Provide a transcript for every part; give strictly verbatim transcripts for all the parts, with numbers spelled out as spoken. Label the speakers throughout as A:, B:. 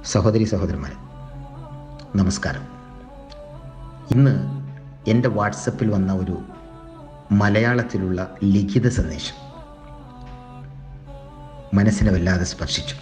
A: സഹോദരി സഹോദരന്മാരെ, നമസ്കാരം. ഇന്ന് എൻ്റെ വാട്സപ്പിൽ വന്ന ഒരു മലയാളത്തിലുള്ള ലിഖിത സന്ദേശം മനസ്സിനെ വല്ലാതെ സ്പർശിച്ചു.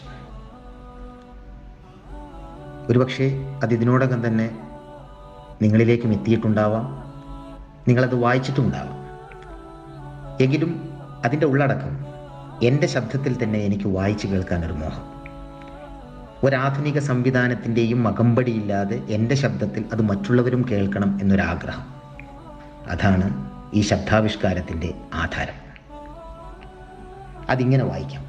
A: ഒരുപക്ഷെ അത് ഇതിനോടകം തന്നെ നിങ്ങളിലേക്കും എത്തിയിട്ടുണ്ടാവാം, നിങ്ങളത് വായിച്ചിട്ടുണ്ടാവാം. എങ്കിലും അതിൻ്റെ ഉള്ളടക്കം എൻ്റെ ശബ്ദത്തിൽ തന്നെ എനിക്ക് വായിച്ചു കേൾക്കാനൊരു മോഹം. ഒരാധുനിക സംവിധാനത്തിൻ്റെയും അകമ്പടിയില്ലാതെ എൻ്റെ ശബ്ദത്തിൽ അത് മറ്റുള്ളവരും കേൾക്കണം എന്നൊരാഗ്രഹം. അതാണ് ഈ ശബ്ദാവിഷ്കാരത്തിൻ്റെ ആധാരം. അതിങ്ങനെ വായിക്കാം.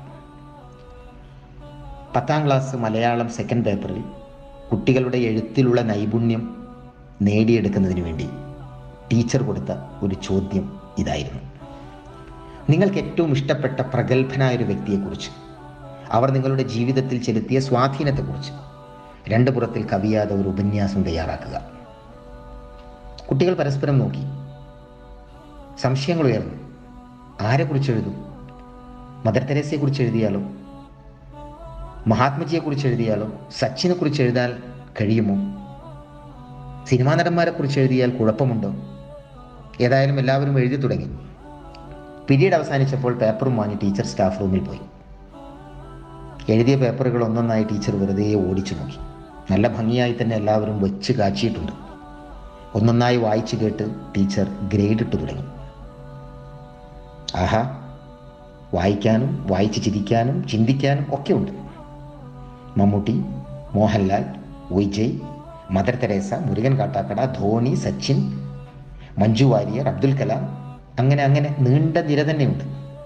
A: പത്താം ക്ലാസ് മലയാളം സെക്കൻഡ് പേപ്പറിൽ കുട്ടികളുടെ എഴുത്തിലുള്ള നൈപുണ്യം നേടിയെടുക്കുന്നതിന് വേണ്ടി ടീച്ചർ കൊടുത്ത ഒരു ചോദ്യം ഇതായിരുന്നു: നിങ്ങൾക്ക് ഏറ്റവും ഇഷ്ടപ്പെട്ട പ്രഗത്ഭനായൊരു വ്യക്തിയെക്കുറിച്ച്, അവർ നിങ്ങളുടെ ജീവിതത്തിൽ ചെലുത്തിയ സ്വാധീനത്തെക്കുറിച്ച് രണ്ട് പുറത്തിൽ കവിയാതെ ഒരു ഉപന്യാസം തയ്യാറാക്കുക. കുട്ടികൾ പരസ്പരം നോക്കി. സംശയങ്ങൾ ഉയർന്നു. ആരെക്കുറിച്ച് എഴുതും? മദർ തെരേസയെക്കുറിച്ച് എഴുതിയാലോ? മഹാത്മജിയെക്കുറിച്ച് എഴുതിയാലോ? സച്ചിനെ കുറിച്ച് എഴുതാൻ കഴിയുമോ? സിനിമാ നടന്മാരെക്കുറിച്ച് എഴുതിയാൽ കുഴപ്പമുണ്ടോ? ഏതായാലും എല്ലാവരും എഴുതി തുടങ്ങി. പിരീഡ് അവസാനിച്ചപ്പോൾ പേപ്പറും വാങ്ങി ടീച്ചർ സ്റ്റാഫ് റൂമിൽ പോയി. എഴുതിയ പേപ്പറുകൾ ഒന്നൊന്നായി ടീച്ചർ വെറുതെ ഓടിച്ചു നോക്കി. നല്ല ഭംഗിയായി തന്നെ എല്ലാവരും വെച്ച് കാച്ചിയിട്ടുണ്ട്. ഒന്നൊന്നായി വായിച്ചു കേട്ട് ടീച്ചർ ഗ്രേഡ് ഇട്ട് തുടങ്ങി. ആഹാ, വായിക്കാനും വായിച്ച് ചിരിക്കാനും ചിന്തിക്കാനും ഒക്കെ ഉണ്ട്. മമ്മൂട്ടി, മോഹൻലാൽ, വിജയ്, മദർ തെരേസ, മുരുകൻ കാട്ടാക്കട, ധോണി, സച്ചിൻ, മഞ്ജു വാര്യർ, അബ്ദുൽ കലാം, അങ്ങനെ അങ്ങനെ നീണ്ട നിര തന്നെയുണ്ട്.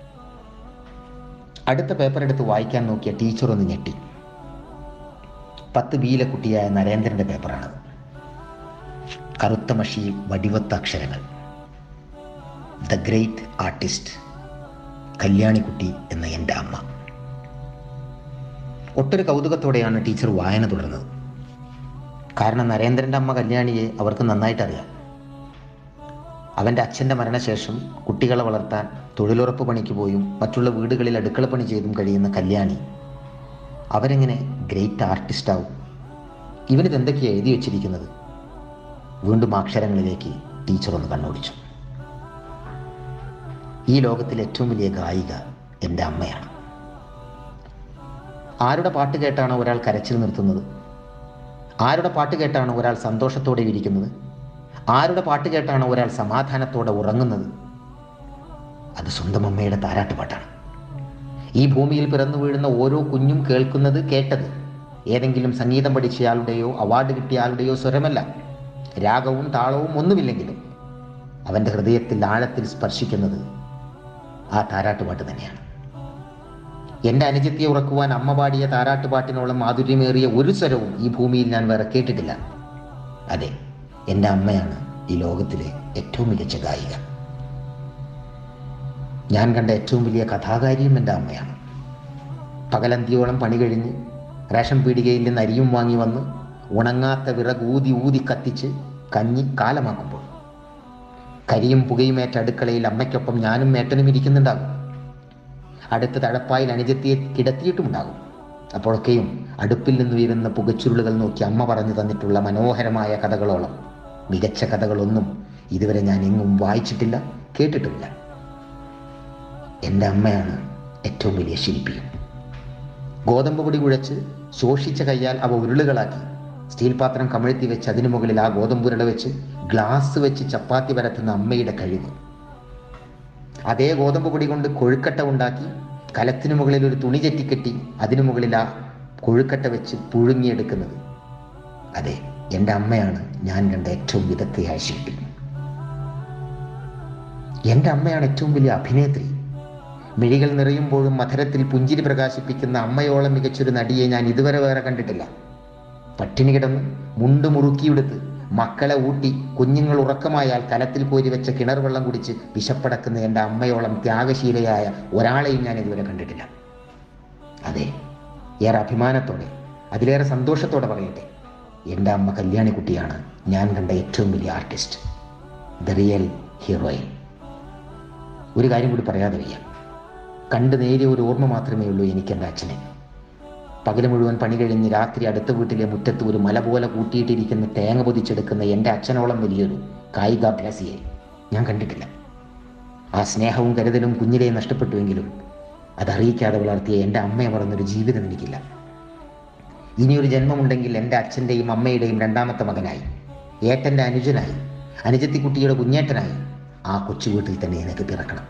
A: അടുത്ത പേപ്പർ എടുത്ത് വായിക്കാൻ നോക്കിയ ടീച്ചർ ഒന്ന് ഞെട്ടി. പത്ത് ബിയിലെ കുട്ടിയായ നരേന്ദ്രൻ്റെ പേപ്പറാണത്. കറുത്ത മഷിയിൽ വടിവത്ത അക്ഷരങ്ങൾ: ദ ഗ്രേറ്റ് ആർട്ടിസ്റ്റ് കല്യാണിക്കുട്ടി എന്ന എൻ്റെ അമ്മ. ഒട്ടൊരു കൗതുകത്തോടെയാണ് ടീച്ചർ വായന തുടർന്നത്. കാരണം നരേന്ദ്രൻ്റെ അമ്മ കല്യാണിയെ അവർക്ക് നന്നായിട്ടറിയാം. അവൻ്റെ അച്ഛൻ്റെ മരണശേഷം കുട്ടികളെ വളർത്താൻ തൊഴിലുറപ്പ് പണിക്ക് പോയും മറ്റുള്ള വീടുകളിൽ അടുക്കളപ്പണി ചെയ്തും കഴിയുന്ന കല്യാണി അവരെങ്ങനെ ഗ്രേറ്റ് ആർട്ടിസ്റ്റാവും? ഇവനിത് എന്തൊക്കെയാണ് എഴുതി വച്ചിരിക്കുന്നത്? വീണ്ടും അക്ഷരങ്ങളിലേക്ക് ടീച്ചർ ഒന്ന് കണ്ണോടിച്ചു. ഈ ലോകത്തിലെ ഏറ്റവും വലിയ ഗായിക എൻ്റെ അമ്മയാണ്. ആരുടെ പാട്ട് കേട്ടാണ് ഒരാൾ കരച്ചിൽ നിർത്തുന്നത്? ആരുടെ പാട്ട് കേട്ടാണ് ഒരാൾ സന്തോഷത്തോടെ ഇരിക്കുന്നത്? ആരുടെ പാട്ട് കേട്ടാണ് ഒരാൾ സമാധാനത്തോടെ ഉറങ്ങുന്നത്? അത് സ്വന്തം അമ്മയുടെ താരാട്ടുപാട്ടാണ്. ഈ ഭൂമിയിൽ പിറന്നു വീഴുന്ന ഓരോ കുഞ്ഞും കേൾക്കുന്നത്, കേട്ടത് ഏതെങ്കിലും സംഗീതം പഠിച്ചയാളുടെയോ അവാർഡ് കിട്ടിയയാളുടെയോ സ്വരമല്ല. രാഗവും താളവും ഒന്നുമില്ലെങ്കിലും അവൻ്റെ ഹൃദയത്തിൽ ആഴത്തിൽ സ്പർശിക്കുന്നത് ആ താരാട്ടുപാട്ട് തന്നെയാണ്. എൻ്റെ അനുജത്തിയെ ഉറക്കുവാൻ അമ്മ പാടിയ താരാട്ടുപാട്ടിനോളം മാധുര്യമേറിയ ഒരു സ്വരവും ഈ ഭൂമിയിൽ ഞാൻ വേറെ കേട്ടിട്ടില്ല. അതെ, എൻ്റെ അമ്മയാണ് ഈ ലോകത്തിലെ ഏറ്റവും മികച്ച ഗായിക. ഞാൻ കണ്ട ഏറ്റവും വലിയ കഥാകാരിയും എൻ്റെ അമ്മയാണ്. പകലന്തിയോളം പണി കഴിഞ്ഞ് റേഷൻ പീടികയിൽ നിന്ന് അരിയും വാങ്ങി വന്ന് ഉണങ്ങാത്ത വിറക് ഊതി ഊതി കത്തിച്ച് കഞ്ഞി കാലമാക്കുമ്പോൾ കരിയും പുകയുമേറ്റ അടുക്കളയിൽ അമ്മയ്ക്കൊപ്പം ഞാനും മേട്ടനും ഇരിക്കുന്നുണ്ടാകും. അടുത്ത തഴപ്പായിൽ അനുജത്തിയെ കിടത്തിയിട്ടുമുണ്ടാകും. അപ്പോഴൊക്കെയും അടുപ്പിൽ നിന്നുയരുന്ന പുകച്ചുരുളുകൾ നോക്കി അമ്മ പറഞ്ഞു തന്നിട്ടുള്ള മനോഹരമായ കഥകളോളം മികച്ച കഥകളൊന്നും ഇതുവരെ ഞാൻ എങ്ങും വായിച്ചിട്ടില്ല, കേട്ടിട്ടുമില്ല. എൻ്റെ അമ്മയാണ് ഏറ്റവും വലിയ ശില്പിയും. ഗോതമ്പ് പൊടി കുഴച്ച് ശോഷിച്ച കയ്യാൽ അവ ഉരുളുകളാക്കി സ്റ്റീൽ പാത്രം കമിഴ്ത്തി വെച്ച് അതിനു മുകളിൽ ആ ഗോതമ്പുരുള വെച്ച് ഗ്ലാസ് വെച്ച് ചപ്പാത്തി പരത്തുന്ന അമ്മയുടെ കഴിവ്. അതേ ഗോതമ്പ് പൊടി കൊണ്ട് കൊഴുക്കട്ട ഉണ്ടാക്കി കലത്തിനു മുകളിൽ ഒരു തുണി ചറ്റിക്കെട്ടി അതിനു മുകളിൽ ആ കൊഴുക്കട്ട വെച്ച് പുഴുങ്ങിയെടുക്കുന്നത്. അതെ, എൻ്റെ അമ്മയാണ് ഞാൻ കണ്ട ഏറ്റവും വിദഗ്ധയായ ശില്പി. എൻ്റെ അമ്മയാണ് ഏറ്റവും വലിയ അഭിനേത്രി. മിഴികൾ നിറയുമ്പോഴും മധുരത്തിൽ പുഞ്ചിരി പ്രകാശിപ്പിക്കുന്ന അമ്മയോളം മികച്ചൊരു നടിയെ ഞാൻ ഇതുവരെ വേറെ കണ്ടിട്ടില്ല. പട്ടിണി കിടന്ന് മുണ്ട് മുറുക്കിയെടുത്ത് മക്കളെ ഊട്ടി കുഞ്ഞുങ്ങൾ ഉറക്കമായാൽ കലത്തിൽ കോരി വെച്ച കിണർ വെള്ളം കുടിച്ച് വിശപ്പടക്കുന്ന എൻ്റെ അമ്മയോളം ത്യാഗശീലയായ ഒരാളെയും ഞാൻ ഇതുവരെ കണ്ടിട്ടില്ല. അതെ, ഏറെ അഭിമാനത്തോടെ അതിലേറെ സന്തോഷത്തോടെ പറയട്ടെ, എൻ്റെ അമ്മ കല്യാണിക്കുട്ടിയാണ് ഞാൻ കണ്ട ഏറ്റവും വലിയ ആർട്ടിസ്റ്റ്, ദ റിയൽ ഹീറോയിൻ. ഒരു കാര്യം കൂടി പറയാതെ വയ്യ. കണ്ടു നേരിയ ഒരു ഓർമ്മ മാത്രമേ ഉള്ളൂ എനിക്ക് എൻ്റെ അച്ഛനെ. പകല് മുഴുവൻ പണി കഴിഞ്ഞ് രാത്രി അടുത്ത വീട്ടിലെ മുറ്റത്ത് ഒരു മല പോലെ കൂട്ടിയിട്ടിരിക്കുന്ന തേങ്ങ പൊതിച്ചെടുക്കുന്ന എൻ്റെ അച്ഛനോളം വലിയൊരു കായികാഭ്യാസിയെ ഞാൻ കണ്ടിട്ടില്ല. ആ സ്നേഹവും കരുതലും കുഞ്ഞിലെ നഷ്ടപ്പെട്ടുവെങ്കിലും അതറിയിക്കാതെ വളർത്തിയ എൻ്റെ അമ്മയെ മറന്നൊരു ജീവിതം എനിക്കില്ല. ഇനിയൊരു ജന്മമുണ്ടെങ്കിൽ എൻ്റെ അച്ഛൻ്റെയും അമ്മയുടെയും രണ്ടാമത്തെ മകനായി, ഏട്ടൻ്റെ അനുജനായി, അനുജത്തിക്കുട്ടിയുടെ കുഞ്ഞേട്ടനായി ആ കൊച്ചു വീട്ടിൽ തന്നെ എനിക്ക് പിറക്കണം.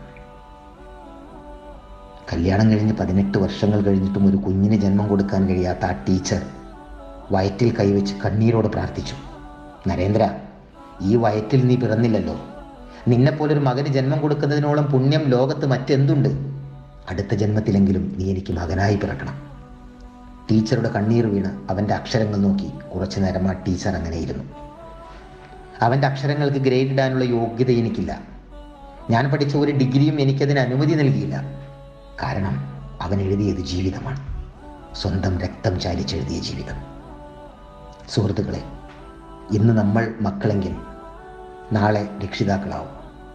A: കല്യാണം കഴിഞ്ഞ് പതിനെട്ട് വർഷങ്ങൾ കഴിഞ്ഞിട്ടും ഒരു കുഞ്ഞിന് ജന്മം കൊടുക്കാൻ കഴിയാത്ത ആ ടീച്ചർ വയറ്റിൽ കൈവച്ച് കണ്ണീരോട് പ്രാർത്ഥിച്ചു, നരേന്ദ്ര, ഈ വയറ്റിൽ നീ പിറന്നില്ലല്ലോ, നിന്നെപ്പോലൊരു മകന് ജന്മം കൊടുക്കുന്നതിനോളം പുണ്യം ലോകത്ത് മറ്റെന്തുണ്ട്? അടുത്ത ജന്മത്തിലെങ്കിലും നീ എനിക്ക് മകനായി പിറക്കണം. ടീച്ചറുടെ കണ്ണീർ വീണ് അവൻ്റെ അക്ഷരങ്ങൾ നോക്കി കുറച്ചു നേരം ആ ടീച്ചർ അങ്ങനെയിരുന്നു. അവൻ്റെ അക്ഷരങ്ങൾക്ക് ഗ്രേഡ് ഇടാനുള്ള യോഗ്യത എനിക്കില്ല. ഞാൻ പഠിച്ച ഒരു ഡിഗ്രിയും എനിക്കതിന് അനുമതി നൽകിയില്ല. കാരണം അവൻ എഴുതിയത് ജീവിതമാണ്, സ്വന്തം രക്തം ചാലിച്ചെഴുതിയ ജീവിതം. സുഹൃത്തുക്കളെ, ഇന്ന് നമ്മൾ മക്കളെങ്കിൽ നാളെ രക്ഷിതാക്കളാവും.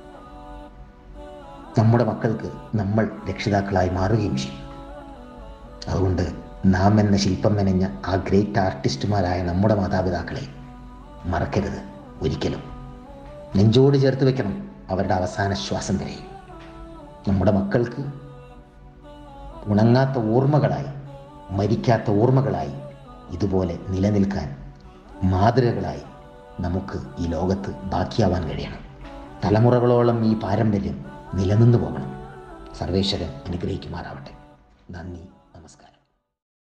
A: നമ്മുടെ മക്കൾക്ക് നമ്മൾ രക്ഷിതാക്കളായി മാറുകയും ചെയ്യും. അതുകൊണ്ട് നാം എന്ന ശില്പം മെനഞ്ഞ ആ ഗ്രേറ്റ് ആർട്ടിസ്റ്റുമാരായ നമ്മുടെ മാതാപിതാക്കളെ മറക്കരുത് ഒരിക്കലും. നെഞ്ചോട് ചേർത്ത് വെക്കണം അവരുടെ അവസാന ശ്വാസം വരെയും. നമ്മുടെ മക്കൾക്ക് ഉണങ്ങാത്ത ഓർമ്മകളായി, മരിക്കാത്ത ഓർമ്മകളായി ഇതുപോലെ നിലനിൽക്കാൻ മാതൃകകളായി നമുക്ക് ഈ ലോകത്ത് ബാക്കിയാവാൻ കഴിയണം. തലമുറകളോളം ഈ പാരമ്പര്യം നിലനിന്നു പോകണം. സർവേശ്വരൻ അനുഗ്രഹിക്കുമാറാവട്ടെ. നന്ദി.